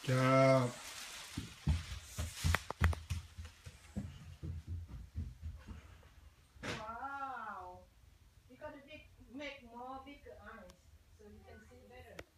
job. Wow. You gotta make more bigger eyes so you can see better.